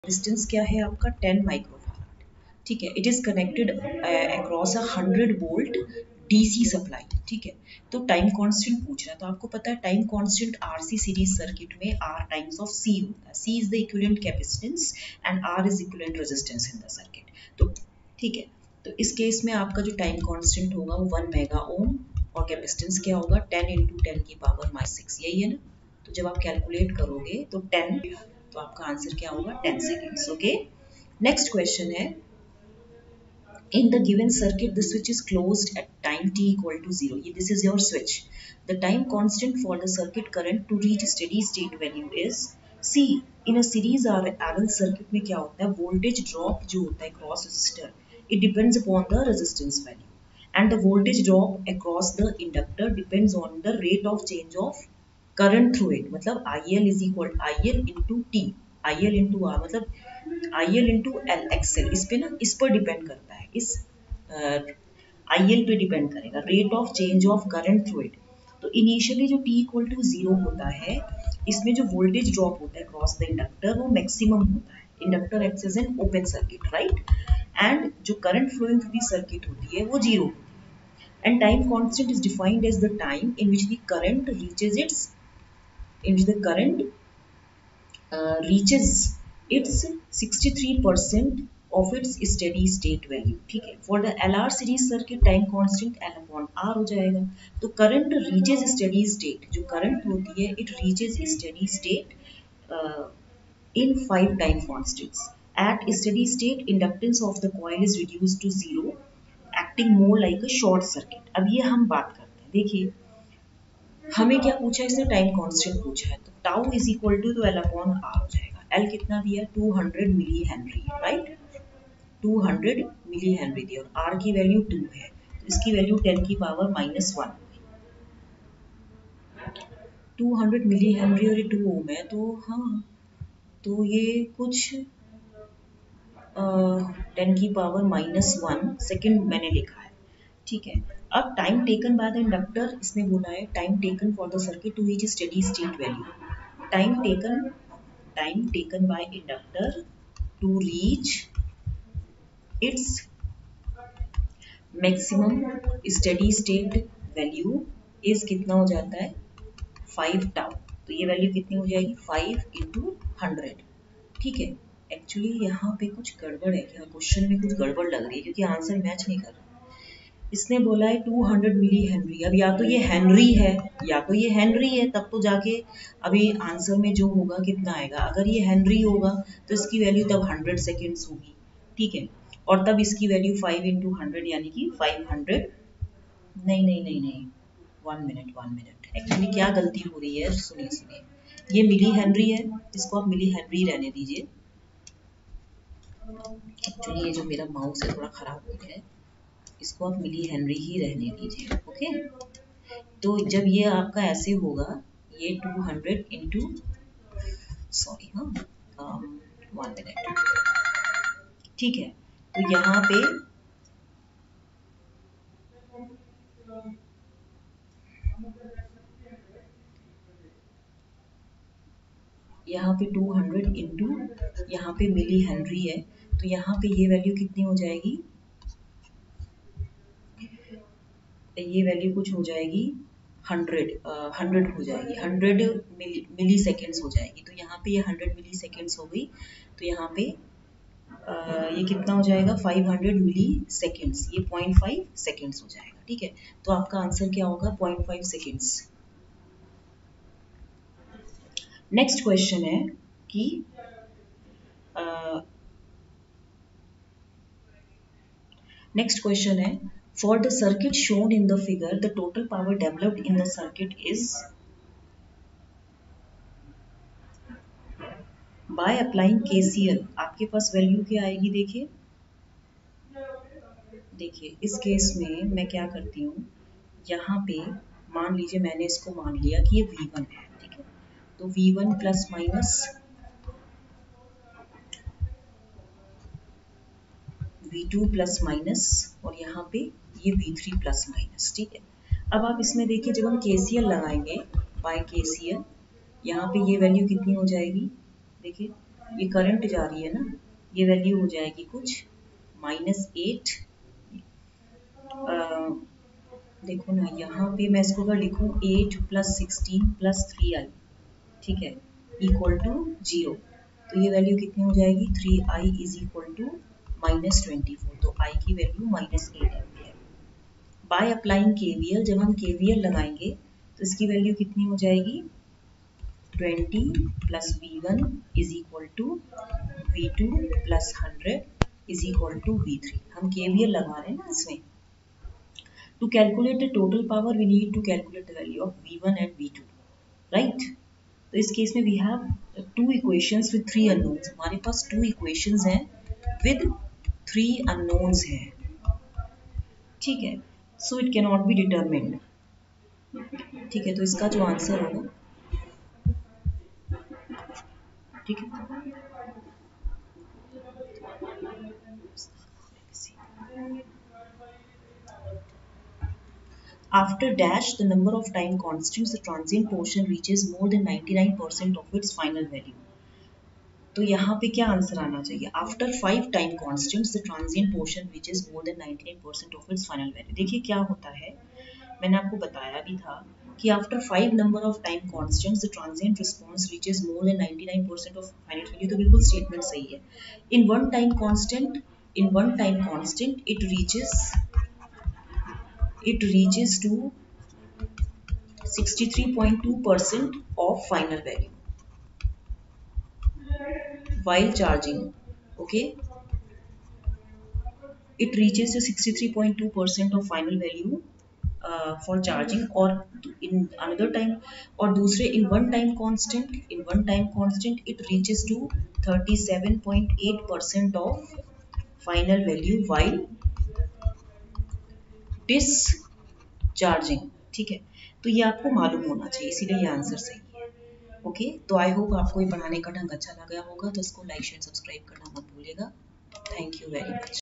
Distance क्या है आपका 10 माइक्रोफाराड, ठीक है। It is connected across 100 volt DC supply, ठीक है। तो टाइम कांस्टेंट पूछ रहा है, तो आपको पता है time constant RC series circuit में आर टाइम्स ऑफ सी होता है। C is the equivalent capacitance and R is equivalent resistance in the circuit. तो ठीक है, तो इस केस में आपका जो टाइम कांस्टेंट होगा वो 1 मेगा ओम और कैपेसिटेंस क्या होगा 10 × 10 की पावर -6, यही है ना। तो जब आप कैलकुलेट करोगे तो 10, तो आपका आंसर क्या होगा 10 सेकेंड्स। ओके, नेक्स्ट क्वेश्चन है, in the given circuit the switch is closed at time t equal to 0. This is your switch. The time constant for the circuit current to reach steady state value is c. in a series RL circuit में क्या होता है, voltage drop जो होता है cross resistor, it depends upon the resistance value and the voltage drop across the inductor depends on the rate of change of current through it. मतलब IL is equal IL into T, IL into R, मतलब IL into L XL, इस पे ना, इस पर depend करता है, इस IL पे डिपेंड करेगा, rate of change of current through it. तो इनिशियली जो T इक्वल टू 0 होता है, इसमें जो वोल्टेज ड्रॉप होता है क्रॉस द इंडक्टर वो मैक्सिमम होता है। Inductor acts as an open circuit, right, and जो current flowing through the circuit होती है वो 0 होती है। And time constant is defined as the time in which the current reaches its its 63% of its steady state value, ठीक है। For the LR series circuit time constant L upon R हो जाएगा। तो current reaches steady state, जो current होती है it reaches steady state in 5 time constants. At steady state inductance of the coil is reduced to 0, acting more like a short circuit. अब ये हम बात करते हैं, देखिए हमें क्या पूछा है, इसने टाइम कांस्टेंट पूछा है, तो टाउ इज इक्वल टू तो एल अपॉन आर हो जाएगा। एल कितना दिया, 200 milli henry, right, 200 milli henry दिया, और आर की वैल्यू 2 है, तो इसकी वैल्यू 10 की पावर -1, 200 मिली हेनरी और ये 2 ओम है, तो हाँ, तो ये कुछ 10 की पावर -1 सेकेंड मैंने लिखा है, ठीक है। अब time taken by the inductor, इसने बोला है time taken for the circuit to reach steady state value. Time taken by inductor to reach its maximum steady state value is कितना हो जाता है 5 टाउ। तो ये वैल्यू कितनी हो जाएगी 5 × 100, ठीक है। एक्चुअली यहाँ पे कुछ गड़बड़ है क्या, क्वेश्चन में कुछ गड़बड़ लग रही है क्योंकि आंसर मैच नहीं कर रहा। इसने बोला है 200 मिली हेनरी, अब या तो ये हेनरी है या तो ये हेनरी है, तब तो जाके अभी आंसर में जो होगा कितना आएगा। अगर ये हेनरी होगा तो इसकी वैल्यू तब 100 सेकेंड्स होगी, ठीक है, और तब इसकी वैल्यू 5 × 100 यानी कि 500, नहीं नहीं नहीं नहीं, 1 मिनट, एक्चुअली क्या गलती हो रही है, सुनिए, ये मिली हेनरी है, इसको आप मिली हेनरी रहने दीजिए। एक्चुअली ये जो मेरा माउस है थोड़ा खराब हो गया है, इसको आप मिली हेनरी ही रहने दीजिए, ओके। तो जब ये आपका ऐसे होगा, ये 200 इंटू, सॉरी, हाँ, 1 मिनट, ठीक है। तो यहाँ पे यहाँ पे 200 इंटू यहाँ पे मिली हेनरी है, तो यहाँ पे ये वैल्यू कितनी हो जाएगी, ये वैल्यू कुछ हो जाएगी 100 हो जाएगी, 100 मिली सेकेंड्स हो जाएगी। तो यहाँ पे ये 100 मिली सेकेंड्स हो गई, तो यहाँ पे ये कितना हो जाएगा 500 मिली सेकेंड्स, ये 0.5 सेकेंड्स हो जाएगा, ठीक है। तो आपका आंसर क्या होगा 0.5 सेकेंड्स। नेक्स्ट क्वेश्चन है कि नेक्स्ट क्वेश्चन है, for the circuit shown in the figure the total power developed in the circuit is by applying KCL। आपके पास वैल्यू क्या आएगी, देखिए इस केस में मैं क्या करती हूँ, यहाँ पे मान लीजिए मैंने इसको मान लिया कि ये V1 है, ठीक है। तो V1 plus minus V2 plus minus, और यहाँ पे ये V3 प्लस माइनस, ठीक है। अब आप इसमें देखिए, जब हम KCL लगाएंगे बाय KCL, यहाँ पे ये वैल्यू कितनी हो जाएगी, देखिए ये करंट जा रही है ना, ये वैल्यू हो जाएगी कुछ -8। देखो ना यहाँ पे मैं इसको अगर लिखूँ 8 + 16 + 3i, ठीक है, इक्वल टू 0, तो ये वैल्यू कितनी हो जाएगी 3i इज इक्वल टू -24, तो i की value -8 ampere. By applying KVL, जब हम केवीएल लगाएंगे तो इसकी वैल्यू कितनी हो जाएगी 20 + v1 is equal to v2 + 100 is equal to v3। हम केवीएल लगा रहे हैं ना इसमें। To calculate the total power we need to calculate the value of v1 and v2, right. तो इस केस में we have 2 equations with 3 unknowns. हमारे पास 2 इक्वेशंस हैं विद 3 अननोन्स हैं, ठीक है। So it can not be determined, ठीक है। तो इसका जो आंसर होगा, ठीक है, after dash the number of time constants, the transient portion reaches more than 99% of its final value। तो यहाँ पे क्या आंसर आना चाहिए, after 5 time constants the transient portion reaches more than 99% of its final value. देखिए क्या होता है, मैंने आपको बताया भी था कि after 5 number of time constants the transient response reaches more than 99% of final value. तो बिल्कुल स्टेटमेंट सही है। In one time constant it reaches to 63.2% of final value while charging, okay, it reaches to 63.2% of final value for charging, or in another time, और दूसरे in one time constant it reaches to 37.8% of final value while discharging, ठीक है। तो ये आपको मालूम होना चाहिए, इसीलिए ये आंसर सही है। ओके, तो आई होप आपको ये पढ़ाने का ढंग अच्छा लगा होगा, तो इसको लाइक शेयर सब्सक्राइब करना मत भूलिएगा। Thank you very much.